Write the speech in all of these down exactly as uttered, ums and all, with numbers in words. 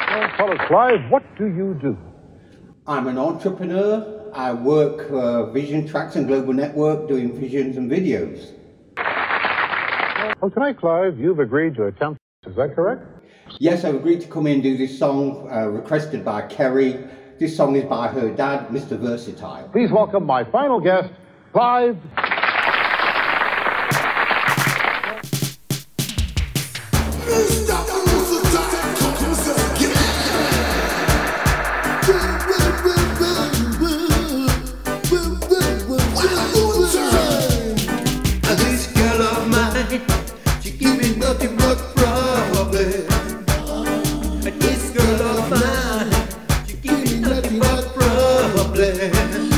Well, tell us, Clive, what do you do? I'm an entrepreneur. I work uh, Vision Tracks and Global Network doing visions and videos. Well, tonight, Clive, you've agreed to attempt. Is that correct? Yes, I've agreed to come in and do this song uh, requested by Kerry. This song is by her dad, Mister Versatile. Please welcome my final guest, Clive. This girl of mine, she give me nothing but problem. This girl of mine, she give me nothing but problem.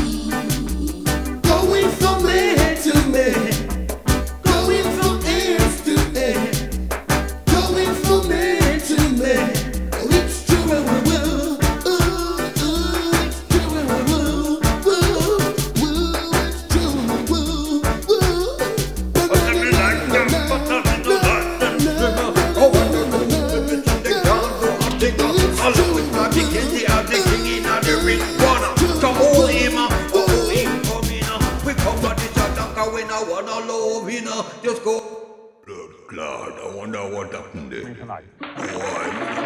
Going from man to man, going from ends to end, going from man to man. Oh, it's true and we will. Ooh, ooh, it's true and we will. Ooh, ooh, it's true and we will. Ooh. Just go. Lord, I wonder what happened there. Tonight. Oh,